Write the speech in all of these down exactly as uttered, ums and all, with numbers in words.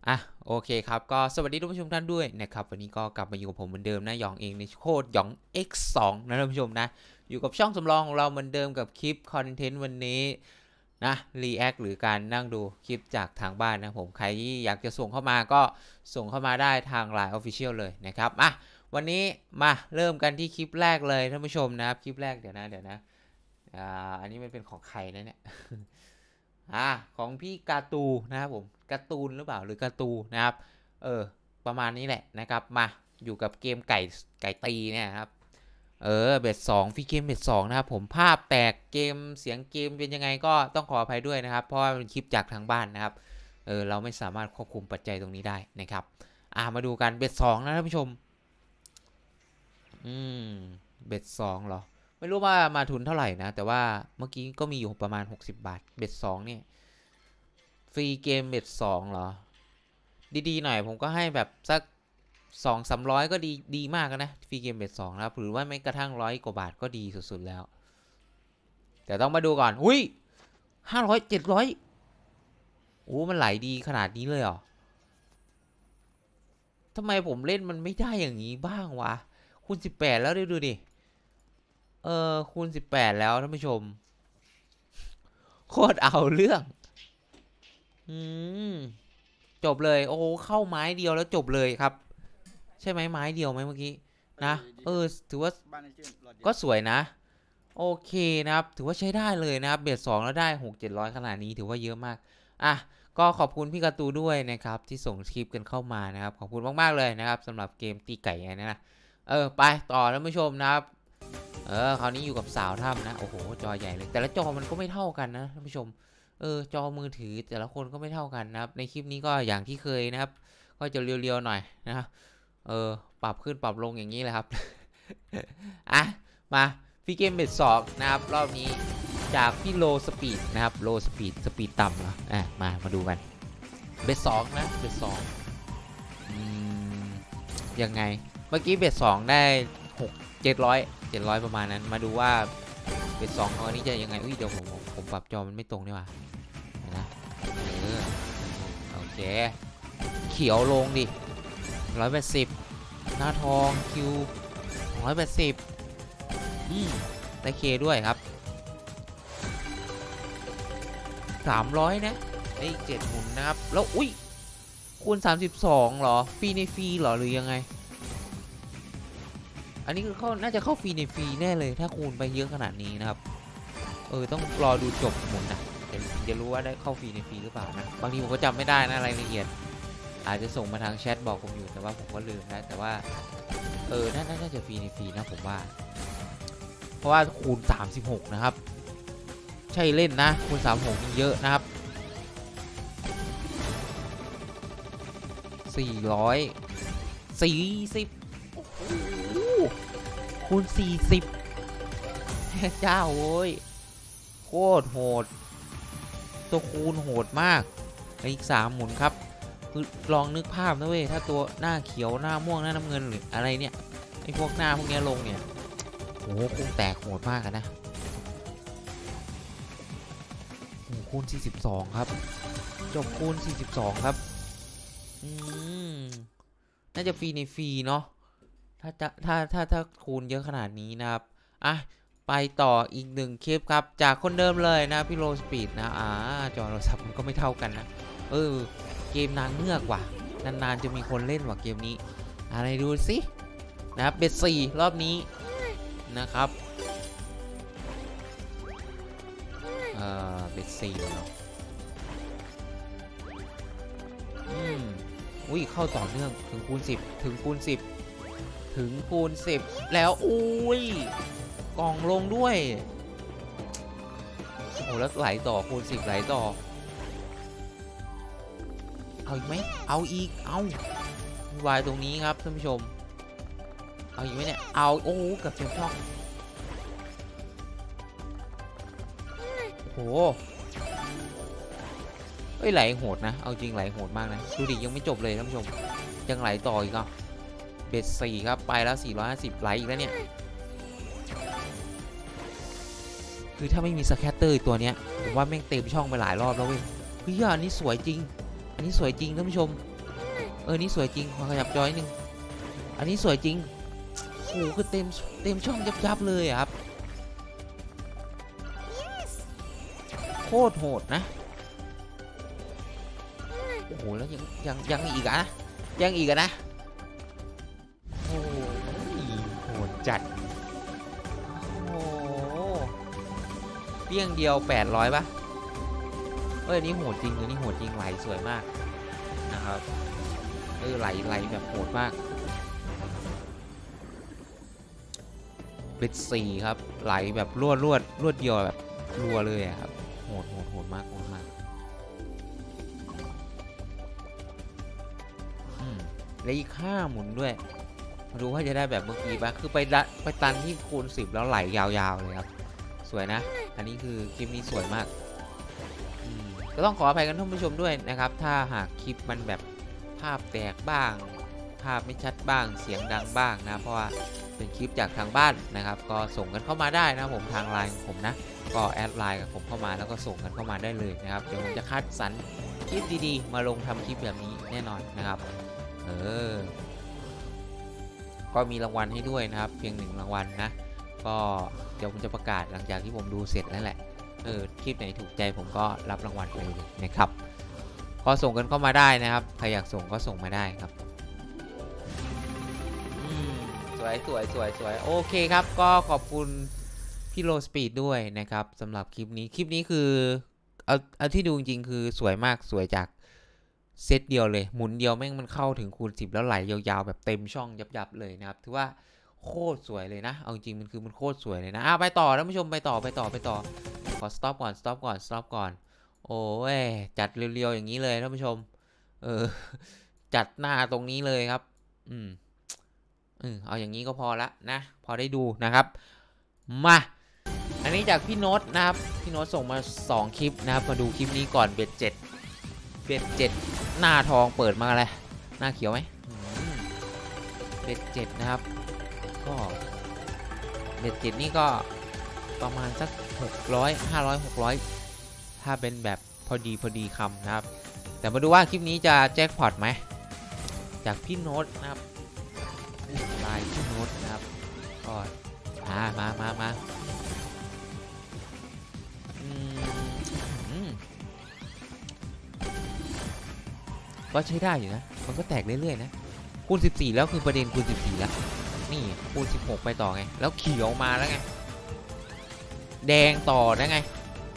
อ่ะโอเคครับก็สวัสดีทุกผู้ชมท่านด้วยนะครับวันนี้ก็กลับมาอยู่กับผมเหมือนเดิมนะหยองเองในโคดหยอง เอ็กซ์ ทู นะท่านผู้ชมนะอยู่กับช่องสำรองของเราเหมือนเดิมกับคลิปคอนเทนต์วันนี้นะรีแอคหรือการนั่งดูคลิปจากทางบ้านนะผมใครที่อยากจะส่งเข้ามาก็ส่งเข้ามาได้ทาง ไลน์ Official เลยนะครับอ่ะวันนี้มาเริ่มกันที่คลิปแรกเลยท่านผู้ชมนะครับคลิปแรกเดี๋ยวนะเดี๋ยวนะอ่าอันนี้มันเป็นของใครนะเนี่ยอ่าของพี่การ์ตูนะครับผมการ์ตูนหรือเปล่าหรือการ์ตูนะครับเออประมาณนี้แหละนะครับมาอยู่กับเกมไก่ไก่ตีเนี่ยครับเออเบ็ดสองฟรีเกมเบ็ดสองนะครับผมภาพแตกเกมเสียงเกมเป็นยังไงก็ต้องขออภัยด้วยนะครับเพราะว่าเป็นคลิปจากทางบ้านนะครับเออเราไม่สามารถควบคุมปัจจัยตรงนี้ได้นะครับอ่ามาดูกันเบ็ดสองนะท่านผู้ชมอืมเบ็ดสองเหรอไม่รู้ว่ามาทุนเท่าไหร่นะแต่ว่าเมื่อกี้ก็มีอยู่ประมาณหกสิบบาทเบ็ดสองเนี่ยฟรีเกมเบ็ดสองเหรอดีๆหน่อยผมก็ให้แบบสักสองสามร้อยก็ดีดีมากนะฟรีเกมเบ็ดสองนะครับหรือว่าไม่กระทั่งร้อยกว่าบาทก็ดีสุดๆแล้วแต่ต้องมาดูก่อนอุ้ยห้าร้อยเจ็ดร้อยโอ้มันไหลดีขนาดนี้เลยเหรอทำไมผมเล่นมันไม่ได้อย่างนี้บ้างวะคูณสิบแปดแล้วดูดิเออคูณสิบแปดแล้วท่านผู้ชมโคตรเอาเรื่องอืมจบเลยโอ้เข้าไม้เดียวแล้วจบเลยครับใช่ไหมไม้เดียวไหมเมื่อกี้นะเออถือว่าก็สวยนะโอเคนะครับถือว่าใช้ได้เลยนะครับเบียดสองแล้วได้หกเจ็ดร้อยขนาดนี้ถือว่าเยอะมากอ่ะก็ขอบคุณพี่การ์ตูด้วยนะครับที่ส่งคลิปกันเข้ามานะครับขอบคุณมากๆเลยนะครับสำหรับเกมตีไก่นะนะเออไปต่อท่านผู้ชมนะครับเออคราวนี้อยู่กับสาวถ้ำนะโอ้โหจอใหญ่เลยแต่ละจอมันก็ไม่เท่ากันนะท่านผู้ชมเออจอมือถือแต่ละคนก็ไม่เท่ากันนะครับในคลิปนี้ก็อย่างที่เคยนะครับก็จะเรียวๆหน่อยนะเออปรับขึ้นปรับลงอย่างนี้เลยครับอ่ะมาพี่เกมเบ็ดสองนะครับรอบนี้จากพี่โลสปีดนะครับโลสปีดสปีดต่ำเหรออ่ะมามาดูกันเบ็ดสองนะเบ็ดสองยังไงเมื่อกี้เบ็ดสองได้หกเจ็ดร้อยเจ็ดร้อยประมาณนั้นมาดูว่าเบ็ดสองอันนี้จะยังไงอุ้ยเดี๋ยวผมผมปรับจอมันไม่ตรงนี่หว่านะเออโอเคเขียวลงดิร้อยแปดสิบหน้าทองคิวร้อยแปดสิบอืมได้เคด้วยครับสามร้อยนะไอ้เจ็ดหมุนนะครับแล้วอุ้ยคูณสามสิบสองเหรอฟรีในฟรีเหรอหรือยังไงอันนี้คือเขาน่าจะเข้าฟรีในฟรีแน่เลยถ้าคูณไปเยอะขนาดนี้นะครับเออต้องรอดูจบหมุนนะจะรู้ว่าได้เข้าฟรีในฟรีหรือเปล่านะบางทีผมก็จำไม่ได้นะรายละเอียดอาจจะส่งมาทางแชทบอกผมอยู่แต่ว่าผมก็ลืมนะแต่ว่าเออน่าจะฟรีในฟรีนะผมว่าเพราะว่าคูณสามสิบหกนะครับใช่เล่นนะคูณสามสิบหกนี่เยอะนะครับสี่ร้อยสี่สิบคูณสี่สิบเจ้าโว้ยโคตรโหดตัวคูณโหดมากอีกสามหมุนครับคือลองนึกภาพนะเว้ยถ้าตัวหน้าเขียวหน้าม่วงหน้าน้ำเงินหรืออะไรเนี่ยไอ้พวกหน้าพวกนี้ลงเนี่ยโอ้โหคูณแตกโหดมากนะโอ้คูณสี่สิบสองครับจบคูณสี่สิบสองครับอืมน่าจะฟรีในฟรีเนาะถ้าจะถ้าถ้าถ้าคูณเยอะขนาดนี้นะครับอ่ะไปต่ออีกหนึ่งคลิปครับจากคนเดิมเลยนะพี่โรสปีดนะอ่าจอโทรศัพท์มันก็ไม่เท่ากันนะเออเกมนางเงือกว่ะนานๆจะมีคนเล่นว่ะเกมนี้อะไรดูสินะครับเบ็ดสี่รอบนี้นะครับเอ่อเบ็ดสี่เนาะอืมอุ้ยเข้าต่อเนื่องถึงคูณสิบถึงคูณสิบถึงคูณสิบแล้วอุ้ยกล่องลงด้วยโอ้โหแล้วไหลต่อคูณสิบไหลต่อเอาอีกไหมเอาอีกเอาวายตรงนี้ครับท่านผู้ชมเอาอีกไหมเนี่ยเอาโอ้กับเต็มช่องโอ้โหเอ้ยไหลโหดนะเอาจริงไหลโหดมากนะดูดิยังไม่จบเลยท่านผู้ชมยังไหลต่ออีกอ่ะเบ็ดสี่ครับไปแล้วสี่ร้อยห้าสิบไหลอีกแล้วเนี่ยคือถ้าไม่มีสแคตเตอร์ตัวเนี้ยผมว่าแม่งเต็มช่องไปหลายรอบแล้วเว้ยเฮ้ยอันนี้สวยจริงอันนี้สวยจริงท่านผู้ชมเออนี่สวยจริงขอขยับจอยนึงอันนี้สวยจริงโอ้โหคือเต็มเต็มช่องยับๆเลยครับโคตรโหดนะโอ้โหแล้วยังยังยังอีกอะนะยังอีกอะนะโอ้โหโหดจัดโอ้เปี้ยงเดียวแปดร้อยป่ะเออนี่โหดจริงเลยนี่โหดจริงไหลสวยมากนะครับเออไหลไหลแบบโหดมากเป็นสี่ครับไหลแบบรวดรวดรวดเดียวแบบรัวเลยครับโหดโหดโหดมากโหดมากอืมแล้วอีกห้าหมุนด้วยมาดูว่าจะได้แบบเมื่อกี้ปะคือไปไปตันที่คูณสิบแล้วไหลยาวๆเลยครับสวยนะอันนี้คือคลิปนี้สวยมากก็ต้องขออภัยกันท่านผู้ชมด้วยนะครับถ้าหากคลิปมันแบบภาพแตกบ้างภาพไม่ชัดบ้างเสียงดังบ้างนะเพราะว่าเป็นคลิปจากทางบ้านนะครับก็ส่งกันเข้ามาได้นะผมทางไลน์ของผมนะก็แอดไลน์กับผมเข้ามาแล้วก็ส่งกันเข้ามาได้เลยนะครับเดี๋ยวผมจะคัดสรรคลิปดีๆมาลงทำคลิปแบบนี้แน่นอนนะครับเออก็มีรางวัลให้ด้วยนะครับเพียงหนึ่งรางวัลนะก็เดี๋ยวผมจะประกาศหลังจากที่ผมดูเสร็จแล้วแหละเออคลิปไหนถูกใจผมก็รับรางวัลไปเลยนะครับก็ส่งกันเข้ามาได้นะครับใครอยากส่งก็ส่งมาได้ครับสวยสวยสวยสวยโอเคครับก็ขอบคุณพี่โลสปีดด้วยนะครับสำหรับคลิปนี้คลิปนี้คือเอาเอาที่ดูจริงๆคือสวยมากสวยจากเซตเดียวเลยหมุนเดียวแม่งมันเข้าถึงคูณสิบแล้วไหลยาวๆแบบเต็มช่องยับๆเลยนะครับถือว่าโคตรสวยเลยนะเอาจริงมันคือมันโคตรสวยเลยนะอ่ะไปต่อท่านผู้ชมไปต่อไปต่อไปต่อขอ stop ก่อน stop ก่อน stop ก่อนโอ้ยจัดเรียวๆอย่างนี้เลยท่านผู้ชมเออจัดหน้าตรงนี้เลยครับอืมอืมเอาอย่างนี้ก็พอละนะพอได้ดูนะครับมาอันนี้จากพี่โน้ตนะครับพี่โน้ตส่งมาสองคลิปนะครับมาดูคลิปนี้ก่อนเบ็ดเจ็ดเบ็ดเจ็ดหน้าทองเปิดมาอะไรหน้าเขียวไหมเบ็ดเจ็ดนะครับก็เบ็ดเจ็ดนี่ก็ประมาณสักหกร้อยห้าร้อยหกร้อยถ้าเป็นแบบพอดีพอดีคำนะครับแต่มาดูว่าคลิปนี้จะแจ็คพอตไหมจากพี่โน้ตนะครับลายพี่โน้ตนะครับก็มามามามาก็ใช้ได้อยู่นะมันก็แตกเรื่อยๆนะคูณสิบสี่แล้วคือประเด็นคูณสิบสี่แล้วนี่คูณสิบหกไปต่อไงแล้วเขียวมาแล้วไงแดงต่อได้ไง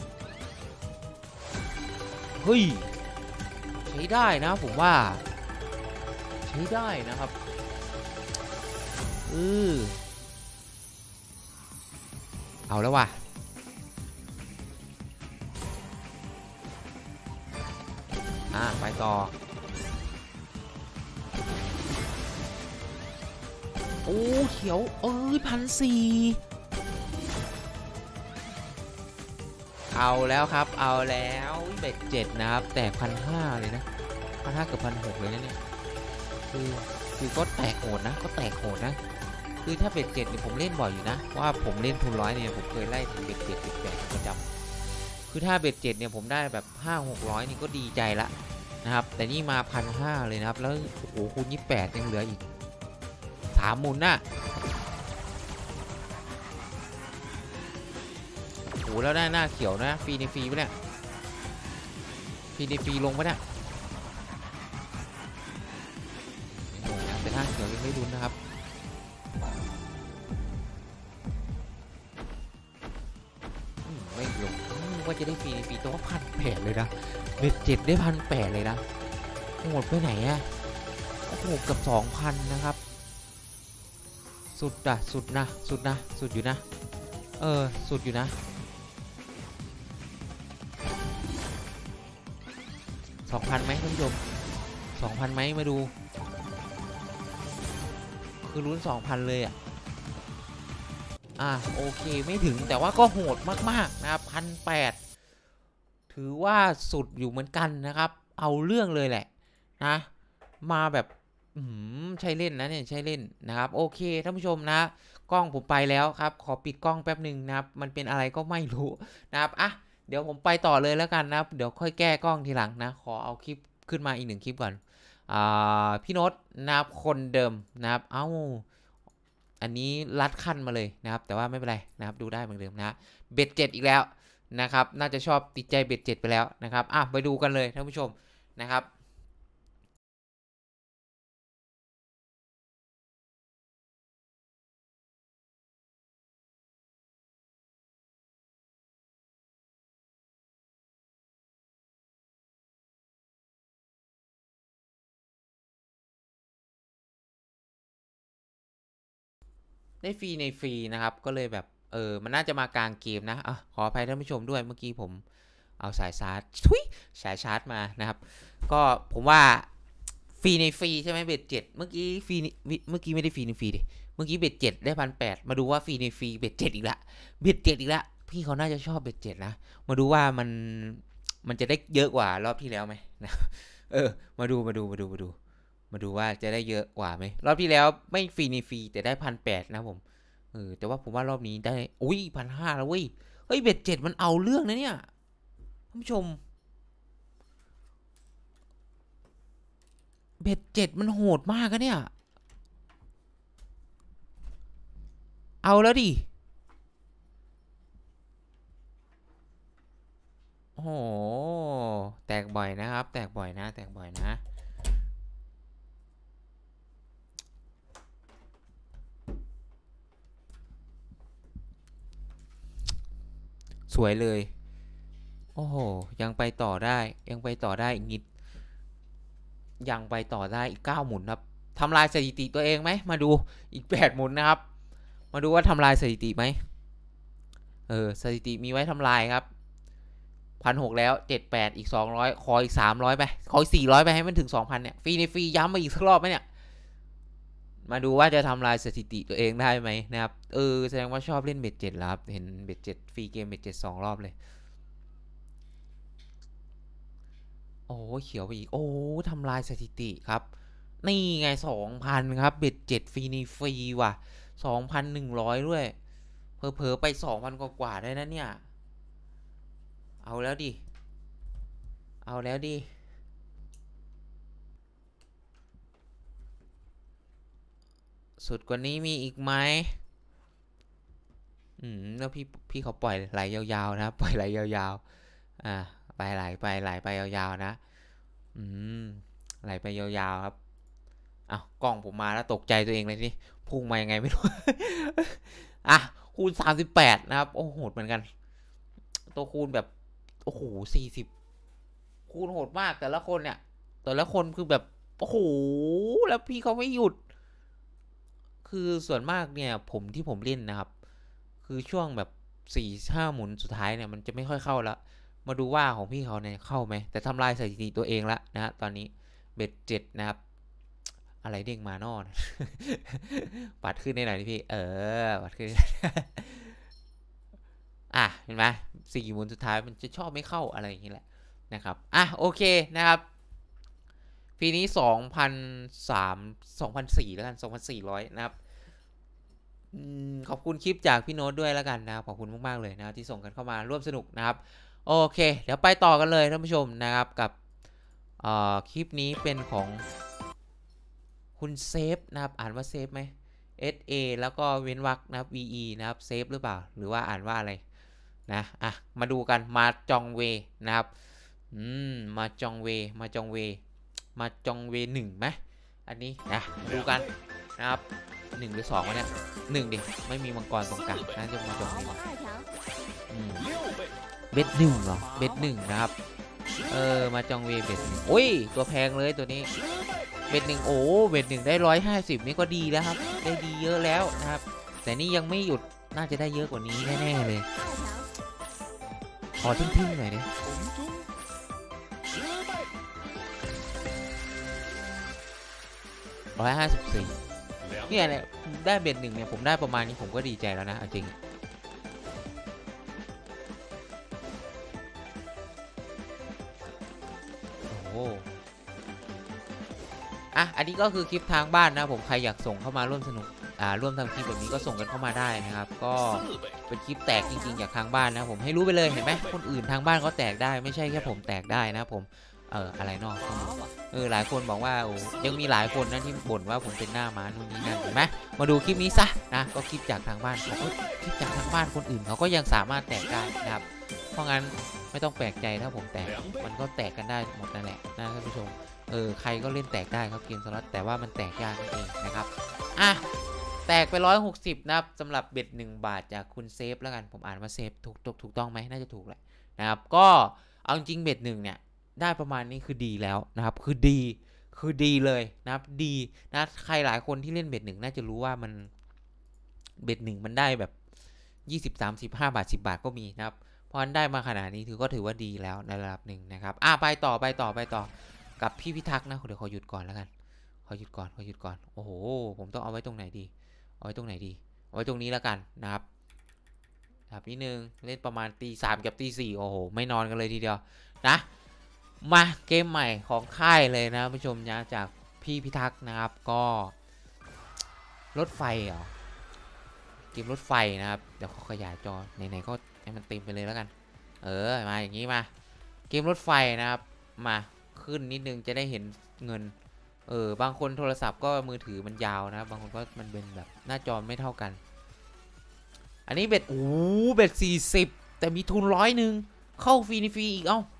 เฮ้ยใช้ได้นะผมว่าใช้ได้นะครับเออเอาแล้วว่ะอ่ะไปต่อโอ้เขียวเอ้ยพันสี่เอาแล้วครับเอาแล้วเบ็ดเจ็ดนะครับแตกพันห้าเลยนะพันห้ากับพันหกเลยนะเนี่ยคือคือก็แตกโหดนะก็แตกโหดนะคือถ้าเบ็ดเจ็ดเนี่ยผมเล่นบ่อยอยู่นะว่าผมเล่นทุนร้อยเนี่ยผมเคยไล่ถึงเบ็ดเจ็ดเบ็ดแปดประจำคือถ้าเบ็ดเจ็ดเนี่ยผมได้แบบห้าหกร้อยนี่ก็ดีใจละนะครับแต่นี่มาพันห้าเลยนะครับแล้วโอ้โหคูณยี่สิบแปดยังเหลืออีกสามหมุนน่ะโอ้แล้วได้หน้าเขียวนะฟรีในฟรีปะเนี่ยฟรีในฟรีลงปะเนี่ยแต่หน้าเขียวยังไม่ดุนนะครับไม่ลงว่าจะได้ฟรีในฟรีตัวพันแปดเลยนะเบ็ดเจ็ดได้พันแปดเลยนะหมดไปไหนอะโอ้โหเกือบสองพันนะครับสุดอะสุดนะสุดนะสุดอยู่นะเออสุดอยู่นะสองพันไหมท่านผู้ชมสองพันไหมมาดูคือลุ้นสองพันเลยอ่ะอ่ะโอเคไม่ถึงแต่ว่าก็โหดมากๆนะครับพันแปดถือว่าสุดอยู่เหมือนกันนะครับเอาเรื่องเลยแหละนะมาแบบใช่เล่นนะเนี่ยใช่เล่นนะครับโอเคท่านผู้ชมนะกล้องผมไปแล้วครับขอปิดกล้องแป๊บหนึ่งนะครับมันเป็นอะไรก็ไม่รู้นะครับอ่ะเดี๋ยวผมไปต่อเลยแล้วกันนะครับเดี๋ยวค่อยแก้กล้องทีหลังนะขอเอาคลิปขึ้นมาอีกหนึ่งคลิปก่อนพี่โน้ตนะครับคนเดิมนะครับเอ้าอันนี้ลัดขั้นมาเลยนะครับแต่ว่าไม่เป็นไรนะครับดูได้เหมือนเดิมนะเบ็ดเจ็ดอีกแล้วนะครับน่าจะชอบติดใจเบ็ดเจ็ดไปแล้วนะครับอ่ะไปดูกันเลยท่านผู้ชมนะครับได้ฟรีในฟรีนะครับก็เลยแบบเออมันน่าจะมากลางเกมนะอ่ะขออภัยท่านผู้ชมด้วยเมื่อกี้ผมเอาสายชาร์จทุยสายชาร์จมานะครับก็ผมว่าฟรีในฟรีใช่ไหมเบ็ดเจ็ดเมื่อกี้ฟรีเมื่อกี้ไม่ได้ฟรีในฟรีดิเมื่อกี้เบ็ดเจ็ดได้พันแปดมาดูว่าฟรีในฟรีเบ็ดเจ็ดอีกละเบ็ดเจ็ดอีกละพี่เขาน่าจะชอบเบ็ดเจ็ดนะมาดูว่ามันมันจะได้เยอะกว่ารอบที่แล้วไหมนะเออมาดูมาดูมาดูมาดูมาดูว่าจะได้เยอะกว่าไหมรอบที่แล้วไม่ฟรีในฟรีแต่ได้พันแปดนะผมเออแต่ว่าผมว่ารอบนี้ได้อุ้ยพันห้าแล้วเว้ยเฮ้ยเบ็ดเจ็ดมันเอาเรื่องนะเนี่ยท่านผู้ชมเบ็ดเจ็ดมันโหดมากอะเนี่ยเอาแล้วดิโอ้โหแตกบ่อยนะครับแตกบ่อยนะแตกบ่อยนะสวยเลยโอ้โหยังไปต่อได้ยังไปต่อได้อีกนิดยังไปต่อได้อีกเก้าหมุนครับทำลายสถิติตัวเองไหมมาดูอีกแปดหมุนนะครับมาดูว่าทำลายสถิติไหมเออสถิติมีไว้ทำลายครับพันหกแล้วเจ็ดแปดอีกสองร้อยขออีกสามร้อยไปขออีกสี่ร้อยไปให้มันถึงสองพันเนี่ยฟรีในฟรีย้ำมาอีกสักรอบไหมเนี่ยมาดูว่าจะทำลายสถิติตัวเองได้ไหมนะครับเออแสดงว่าชอบเล่นเบ็ดเจ็ดแล้วครับเห็นเบ็ดเจ็ดฟรีเกมเบ็ดเจ็ดสองรอบเลยโอ้เขียวไปอีกโอ้ทำลายสถิติครับนี่ไงสองพันครับเบ็ดเจ็ดฟรีนี่ฟรีว่ะสองพันหนึ่งร้อยด้วยเพอเพอไปสองพันกว่าได้นะเนี่ยเอาแล้วดิเอาแล้วดิสุดกว่านี้มีอีกไหมอืมแล้วพี่พี่เขาปล่อยไหลยาวๆนะปล่อยไหลยาวๆอ่าไปไหลไปไหลไปยาวๆนะอืมไหลไปยาวๆครับอ้าวกล้องผมมาแล้วตกใจตัวเองเลยนี่พุ่งมายังไงไม่รู้ อ่ะคูณสามสิบแปดนะครับโอ้โหดเหมือนกันตัวคูณแบบโอ้โหสี่สิบคูณโหดมากแต่ละคนเนี่ยแต่ละคนคือแบบโอ้โหแล้วพี่เขาไม่หยุดคือส่วนมากเนี่ยผมที่ผมเล่นนะครับคือช่วงแบบสี่ห้าหมุนสุดท้ายเนี่ยมันจะไม่ค่อยเข้าแล้วมาดูว่าของพี่เขาเนี่ยเข้าไหมแต่ทำลายสถิติตัวเองละนะฮะตอนนี้เบ็ดเจ็ดนะครับอะไรเด้งมานอนปัดขึ้นได้หน่อยพี่เออปัดขึ้นอ่ะเห็นไหมสี่หมุนสุดท้ายมันจะชอบไม่เข้าอะไรอย่างนี้แหละนะครับอ่ะโอเคนะครับปีนี้สองพันสามสองพันสี่แล้วกันสองพันสี่ร้อยนะครับขอบคุณคลิปจากพี่โน้ตด้วยแล้วกันนะครับขอบคุณมากๆเลยนะที่ส่งกันเข้ามาร่วมสนุกนะครับโอเคเดี๋ยวไปต่อกันเลยท่านผู้ชมนะครับกับคลิปนี้เป็นของคุณเซฟนะครับอ่านว่าเซฟไหม S A แล้วก็เว้นวรรคนะครับ V E นะครับเซฟหรือเปล่าหรือว่าอ่านว่าอะไรนะอ่ะมาดูกันมาจองเวนะครับอืมมาจองเวมาจองเวมาจองเวหนึ่งไหมอันนี้นะดูกันนะครับหนึ่งหรือสองวะเนี่ยหนึ่งดิไม่มีมังกรตรงกลางน่าจะมาจองเวเบ็ดหนึ่งเหรอเบ็ดหนึ่งนะครับเออมาจองเวเบ็ดหนึ่งโอ้ยตัวแพงเลยตัวนี้เบ็ดหนึ่งโอ้เบ็ดหนึ่งได้ร้อยห้าสิบนี่ก็ดีแล้วครับได้ดีเยอะแล้วนะครับแต่นี่ยังไม่หยุดน่าจะได้เยอะกว่านี้แน่ๆเลยขอทิ้งๆหน่อยดิร้อยห้าสิบสี่เนี่ยเนี่ยได้เบ็ดหนึ่งเนี่ยผมได้ประมาณนี้ผมก็ดีใจแล้วนะจริงโอ้อ่ะอันนี้ก็คือคลิปทางบ้านนะผมใครอยากส่งเข้ามาร่วมสนุกอ่าร่วมทำคลิปแบบนี้ก็ส่งกันเข้ามาได้นะครับก็เป็นคลิปแตกจริงๆจากทางบ้านนะผมให้รู้ไปเลยเห็นไหมคนอื่นทางบ้านเขาแตกได้ไม่ใช่แค่ผมแตกได้นะผมเอออะไรนอกเออหลายคนบอกว่าโอ้ยังมีหลายคนนะที่บ่นว่าผมเป็นหน้าม้านู่นนี่นั่นเห็นไหมมาดูคลิปนี้ซะนะก็คลิปจากทางบ้านเขาคลิปจากทางบ้านคนอื่นเขาก็ยังสามารถแตกได้นะครับเพราะงั้นไม่ต้องแปลกใจถ้าผมแตกมันก็แตกกันได้หมดนั่นแหละนะท่านผู้ชมเออใครก็เล่นแตกได้ครับเกมสล็อตแต่ว่ามันแตกยากนั่นเองนะครับอ่ะแตกไปร้อยหกสิบนะครับสำหรับเบ็ดหนึ่งบาทจากคุณเซฟแล้วกันผมอ่านว่าเซฟถูกถูกถูกต้องไหมน่าจะถูกแหละนะครับก็เอาจริงเบ็ดหนึ่งเนี่ยได้ประมาณนี้คือดีแล้วนะครับคือดีคือดีเลยนะครับดีนะใครหลายคนที่เล่นเบ็ดหนึ่งน่าจะรู้ว่ามันเบ็ดหนึ่งมันได้แบบยี่สิบ สามสิบ ห้าบาทสิบบาทก็มีนะครับเพราะฉะนั้นได้มาขนาดนี้ถือก็ถือว่าดีแล้วในระดับหนึ่งนะครับอ่ะไปต่อไปต่อไปต่อกับพี่พิทักษ์นะเดี๋ยวขอหยุดก่อนแล้วกันขอหยุดก่อนขอหยุดก่อนโอ้โหผมต้องเอาไว้ตรงไหนดีเอาไว้ตรงไหนดีเอาไว้ตรงนี้แล้วกันนะครับแบบนิดนึงเล่นประมาณตีสามกับตีสี่โอ้โหไม่นอนกันเลยทีเดียวนะมาเกมใหม่ของค่ายเลยนะผู้ชมนะจากพี่พิทักษ์นะครับก็รถไฟเหรอเกมรถไฟนะครับเดี๋ยวเขาขยายจอไหนๆก็ให้มันเต็มไปเลยแล้วกันเออมาอย่างนี้มาเกมรถไฟนะครับมาขึ้นนิดนึงจะได้เห็นเงินเออบางคนโทรศัพท์ก็มือถือมันยาวนะบางคนก็มันเป็นแบบหน้าจอไม่เท่ากันอันนี้เบ็ดโอ้เบ็ดสี่สิบแต่มีทุนร้อยหนึ่งเข้าฟรีในฟรีอีกเอ้า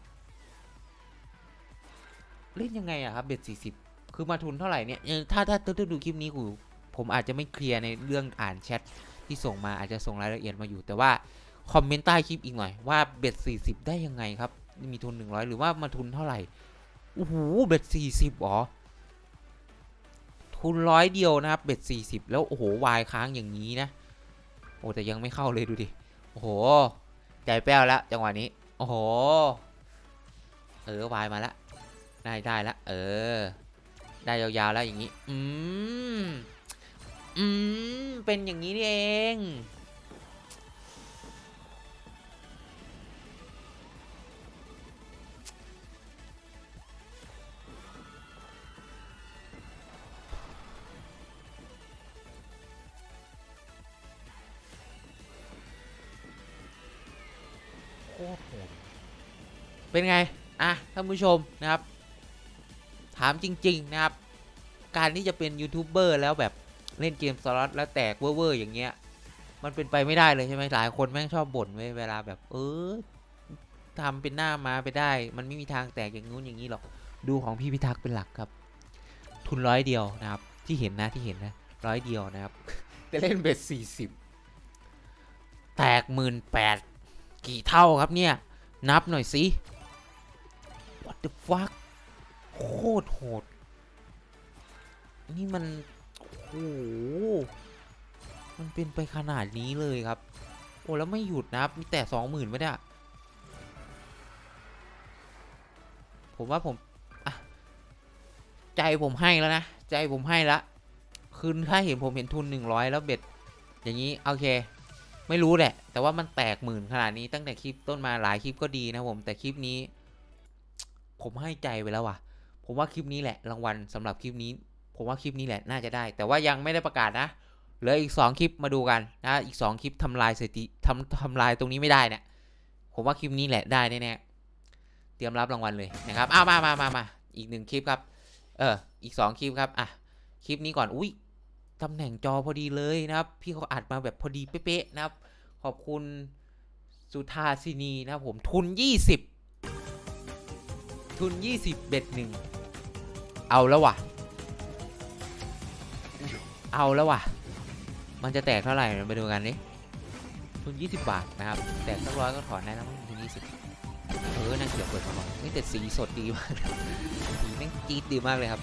เล่นยังไงอะครับเบ็ดสี่สิบคือมาทุนเท่าไหร่เนี่ยถ้าถ้าถ้าดูคลิปนี้กูผมอาจจะไม่เคลียร์ในเรื่องอ่านแชทที่ส่งมาอาจจะส่งรายละเอียดมาอยู่แต่ว่าคอมเมนต์ใต้คลิปอีกหน่อยว่าเบ็ดสี่สิบได้ยังไงครับมีทุนหนึ่งร้อยหรือว่ามาทุนเท่าไหร่โอ้โหเบ็ดสี่สิบอ๋อทุนร้อยเดียวนะครับเบ็ดสี่สิบแล้วโอ้โหวายค้างอย่างนี้นะโอ้แต่ยังไม่เข้าเลยดูดิโอ้โหใจแป้วแล้วจังหวะนี้โอ้โหเออวายมาแล้วได้ได้แล้วเออได้ยาวๆแล้วอย่างนี้อืมอืมเป็นอย่างนี้นี่เองโคตรโหดเป็นไงอ่ะท่านผู้ชมนะครับถามจริงๆนะครับการที่จะเป็นยูทูบเบอร์แล้วแบบเล่นเกมสล็อตแล้วแตกเว่อร์ๆอย่างเงี้ยมันเป็นไปไม่ได้เลยใช่ไหมหลายคนแม่งชอบบ่นไว้เวลาแบบเออทำเป็นหน้ามาไปได้มันไม่มีทางแตกอย่างงู้นอย่างนี้หรอกดูของพี่พิทักษ์เป็นหลักครับทุนร้อยเดียวนะครับที่เห็นนะที่เห็นนะร้อยเดียวนะครับแต่เล่นเบ็ดสี่สิบแตกหมื่นแปดกี่เท่าครับเนี่ยนับหน่อยสิ what the fuck โคตรโหดนี่มันโอ้โหมันเป็นไปขนาดนี้เลยครับโอ้แล้วไม่หยุดนะครับมีแต่สองหมื่นไม่ได้ผมว่าผมอ่ะใจผมให้แล้วนะใจผมให้ละคือถ้าเห็นผมเห็นทุนหนึ่งร้อยแล้วเบ็ดอย่างนี้โอเคไม่รู้แหละแต่ว่ามันแตกหมื่นขนาดนี้ตั้งแต่คลิปต้นมาหลายคลิปก็ดีนะผมแต่คลิปนี้ผมให้ใจไปแล้วว่ะผมว่าคลิปนี้แหละรางวัลสำหรับคลิปนี้ผมว่าคลิปนี้แหละน่าจะได้แต่ว่ายังไม่ได้ประกาศนะเหลืออีกสองคลิปมาดูกันนะอีกสองคลิปทำลายสถิติทำทำลายตรงนี้ไม่ได้เนี่ยผมว่าคลิปนี้แหละได้แน่ๆเตรียมรับรางวัลเลยนะครับอ้าวมามามามาอีกหนึ่งคลิปครับเอออีกสองคลิปครับอ่ะคลิปนี้ก่อนอุ้ยตำแหน่งจอพอดีเลยนะครับพี่เขาอัดมาแบบพอดีเป๊ะๆนะครับขอบคุณสุธาสินีนะครับผมทุนยี่สิบทุนยี่สิบเบ็ดหนึ่งเอาแล้วว่ะเอาแล้วว่ะมันจะแตกเท่าไหร่ไปดูกันดิทุนยี่สิบบาทนะครับแตกสักร้อยก็ถอนได้แล้วมั้งทุนยี่สิบเออน่าเสียเปิดมาไม่แต่สีสดดีมากสีแม่งจี๊ดดีมากเลยครับ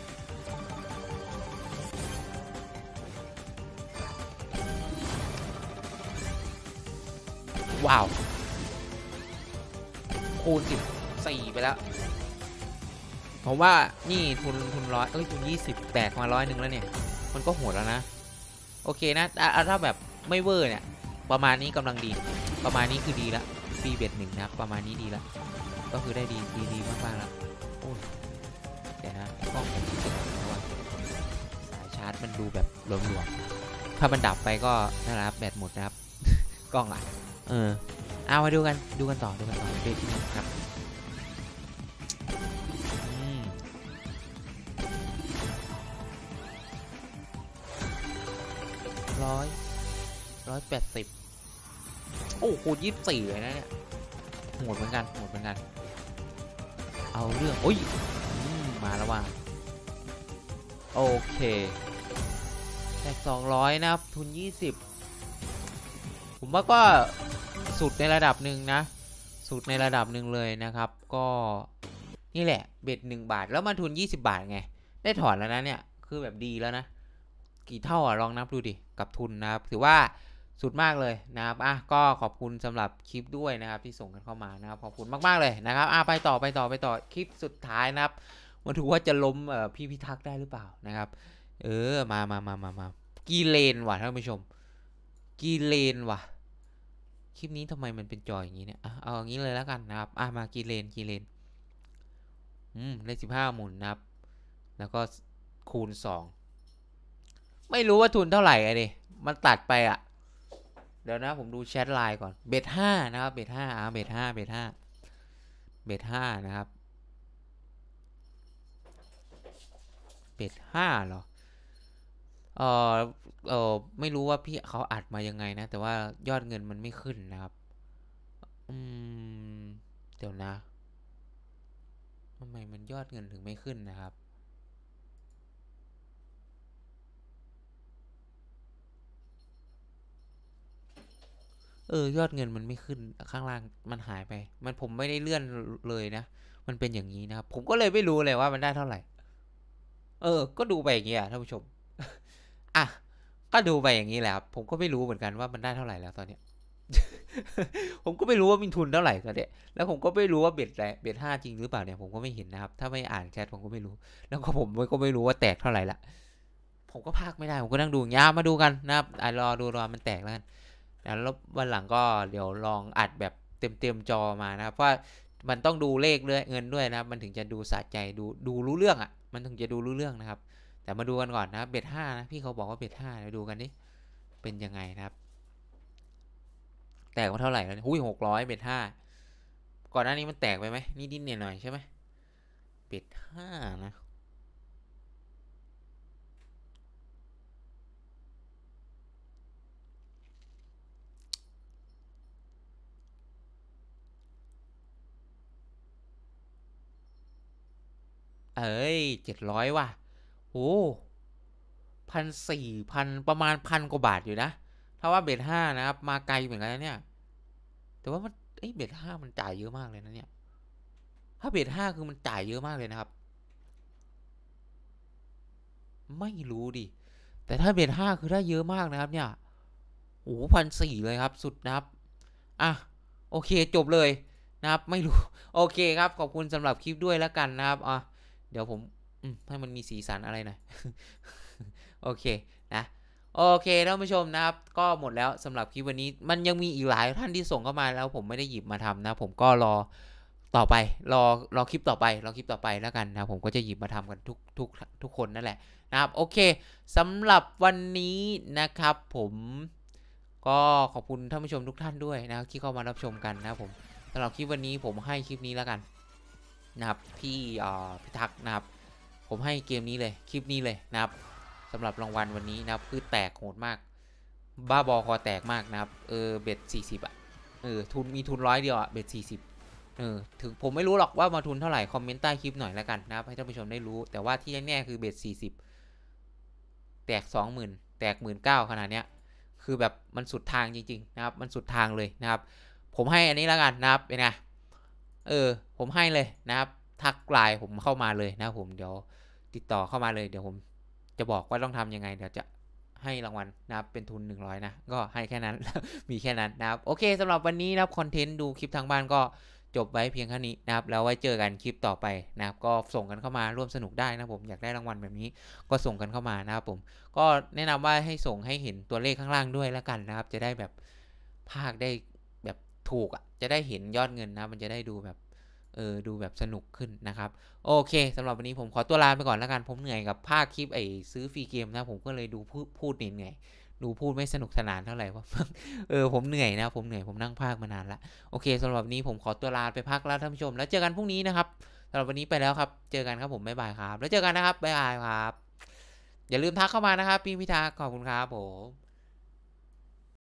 ว้าวคูณสิบสี่ไปแล้วผมว่านี่ทุนทุนร้อยเอ้ยทุนยี่สิบแตกมาร้อยหนึ่งแล้วเนี่ยมันก็โหดแล้วนะโอเคนะถ้าแบบไม่เวอร์เนี่ยประมาณนี้กำลังดีประมาณนี้คือดีแล้วฟรีเบ็ดหนึ่งนะประมาณนี้ดีแล้วก็คือได้ดีดีดีมากๆแล้วโอ้ยเดี๋ยวนะกล้องผมติดแล้วว่าสายชาร์จมันดูแบบหลวมๆถ้ามันดับไปก็นะครับแบตหมดนะครับกล้องอ่ะเออเอามาดูกันดูกันต่อดูกันต่อเบ็ดนี้ครับร้อยร้อยแปดสิบโอ้คูณยี่สิบสี่เลยนะเนี่ยโหดเหมือนกันโหดเหมือนกันเอาเรื่องโอ้ยมาแล้วว่ะโอเคแตกสองร้อยนะครับทุนยี่สิบผมว่าก็สุดในระดับหนึ่งนะสุดในระดับหนึ่งเลยนะครับก็นี่แหละเบ็ดหนึ่งบาทแล้วมาทุนยี่สิบบาทไงได้ถอนแล้วนะเนี่ยคือแบบดีแล้วนะกี่เท่าอ่ะลองนับดูดิกับทุนนะครับถือว่าสุดมากเลยนะครับอ่ะก็ขอบคุณสำหรับคลิปด้วยนะครับที่ส่งกันเข้ามานะครับขอบคุณมากๆเลยนะครับอ่ะไปต่อไปต่อไปต่อคลิปสุดท้ายนะครับมาดูว่าจะล้มเอ่อพี่พิทักษ์ได้หรือเปล่านะครับเออมามามามามากีเลนว่ะท่านผู้ชมกีเลนว่ะคลิปนี้ทำไมมันเป็นจออย่างนี้เนี่ยอ่ะเอาอย่างนี้เลยแล้วกันนะครับอ่ะมากีเลนกีเลนอืมได้สิบห้าหมุนนะครับแล้วก็คูณสองไม่รู้ว่าทุนเท่าไหร่อะดิมันตัดไปอ่ะเดี๋ยวนะผมดูแชทไลน์ก่อนเบ็ดห้านะครับเบ็ดห้าอ่าเบ็ดห้าเบ็ดห้าเบ็ดห้านะครับเบ็ดห้าเหรอเออเออไม่รู้ว่าพี่เขาอัดมายังไงนะแต่ว่ายอดเงินมันไม่ขึ้นนะครับอืมเดี๋ยวนะทำไมมันยอดเงินถึงไม่ขึ้นนะครับเออยอดเงินมันไม่ขึ้นข้างล่างมันหายไปมันผมไม่ได้เลื่อนเลยนะมันเป็นอย่างนี้นะครับผมก็เลยไม่รู้เลยว่ามันได้เท่าไหร่เออก็ดูไปอย่างนี้อ่ะท่านผู้ชมอ่ะก็ดูไปอย่างนี้แหละครับผมก็ไม่รู้เหมือนกันว่ามันได้เท่าไหร่แล้วตอนเนี้ย ผมก็ไม่รู้ว่ามีทุนเท่าไหร่ตอนเนี้ยแล้วผมก็ไม่รู้ว่าเบ็ดแรเบ็ดห้าจริงหรือเปล่าเนี่ยผมก็ไม่เห็นนะครับถ้าไม่อ่านแชทผมก็ไม่รู้แล้วก็ผมก็ไม่รู้ว่าแตกเท่าไหร่ละผมก็พากไม่ได้ผมก็นั่งดูยามาดูกันนะครับอ่ะรอดูรอมันแตกแล้วกันแล้ววันหลังก็เดี๋ยวลองอัดแบบเต็มเต็มจอมานะครับเพราะมันต้องดูเลขด้วยเงินด้วยนะครับมันถึงจะดูสะใจดูดูรู้เรื่องอ่ะมันถึงจะดูรู้เรื่องนะครับแต่มาดูกันก่อนนะเบ็ดห้านะพี่เขาบอกว่าเบ็ดห้าเดี๋ยวดูกันดิเป็นยังไงนะครับแตกมาเท่าไหร่แล้วหุ้ยหกร้อยเบ็ดห้าก่อนหน้านี้มันแตกไปไหมนิดนิดหน่อยหน่อยใช่ไหมเบ็ดห้านะเอ้ยเจ็ดร้อยว่ะโอ้พันสี่พันประมาณพันกว่าบาทอยู่นะถ้าว่าเบ็ดห้านะครับมาไกลเหมือนกันนะเนี่ยแต่ว่ามันเอ้ยเบ็ดห้ามันจ่ายเยอะมากเลยนะเนี่ยถ้าเบ็ดห้าคือมันจ่ายเยอะมากเลยนะครับไม่รู้ดิแต่ถ้าเบ็ดห้าคือได้เยอะมากนะครับเนี่ยโอ้พันสี่เลยครับสุดนะครับอ่ะโอเคจบเลยนะครับไม่รู้โอเคครับขอบคุณสำหรับคลิปด้วยแล้วกันนะครับอ่ะเดี๋ยวผมให้มันมีสีสันอะไรหน่อยโอเคนะโอเคท่านผู้ชมนะครับก็หมดแล้วสำหรับคลิปวันนี้มันยังมีอีกหลายท่านที่ส่งเข้ามาแล้วผมไม่ได้หยิบมาทำนะผมก็รอต่อไปรอรอคลิปต่อไปรอคลิปต่อไปแล้วกันนะผมก็จะหยิบมาทำกันทุกทุกทุกคนนั่นแหละนะครับโอเคสำหรับวันนี้นะครับผมก็ขอบคุณท่านผู้ชมทุกท่านด้วยนะที่เข้ามารับชมกันนะผมสำหรับคลิปวันนี้ผมให้คลิปนี้แล้วกันนะครับพี่พิทักษ์นะครับผมให้เกมนี้เลยคลิปนี้เลยนะครับสำหรับรางวัลวันนี้นะครับคือแตกโหดมากบ้าบอคอแตกมากนะครับเออเบ็ดสี่สิบอ่ะเออทุนมีทุนร้อยเดียวอ่ะเบ็ดสี่สิบเออถึงผมไม่รู้หรอกว่ามาทุนเท่าไหร่คอมเมนต์ใต้คลิปหน่อยแล้วกันนะครับให้ท่านผู้ชมได้รู้แต่ว่าที่แน่ๆคือเบ็ดสี่สิบแตกสองหมื่นแตกหมื่นเก้าขนาดเนี้ยคือแบบมันสุดทางจริงๆนะครับมันสุดทางเลยนะครับผมให้อันนี้แล้วกันนะครับเป็นไงเออผมให้เลยนะครับทักไลน์ผมเข้ามาเลยนะผมเดี๋ยวติดต่อเข้ามาเลยเดี๋ยวผมจะบอกว่าต้องทำยังไงเดี๋ยวจะให้รางวัลนะครับเป็นทุนหนึ่งร้อยนะก็ให้แค่นั้น มีแค่นั้นนะครับโอเคสำหรับวันนี้นะครับคอนเทนต์ดูคลิปทางบ้านก็จบไว้เพียงแค่นี้นะครับแล้วไว้เจอกันคลิปต่อไปนะครับก็ส่งกันเข้ามาร่วมสนุกได้นะผมอยากได้รางวัลแบบนี้ก็ส่งกันเข้ามานะครับผมก็แนะนำว่าให้ส่งให้เห็นตัวเลขข้างล่างด้วยแล้วกันนะครับจะได้แบบภาคได้แบบถูกอ่ะจะได้เห็นยอดเงินนะมันจะได้ดูแบบเออดูแบบสนุกขึ้นนะครับโอเคสำหรับวันนี้ผมขอตัวลาไปก่อนแล้วกันผมเหนื่อยกับภาคคลิปไอ้ซื้อฟรีเกมนะผมก็เลยดูพูดเหนื่อยดูพูดไม่สนุกสนานเท่าไหร่ว่าเออผมเหนื่อยนะผมเหนื่อยผมนั่งพากมานานละโอเคสำหรับวันนี้ผมขอตัวลาไปพักแล้วท่านผู้ชมแล้วเจอกันพรุ่งนี้นะครับสำหรับวันนี้ไปแล้วครับเจอกันครับผมบ๊ายบายครับแล้วเจอกันนะครับบ๊ายบายครับอย่าลืมทักเข้ามานะครับพี่พิธาขอบคุณครับผม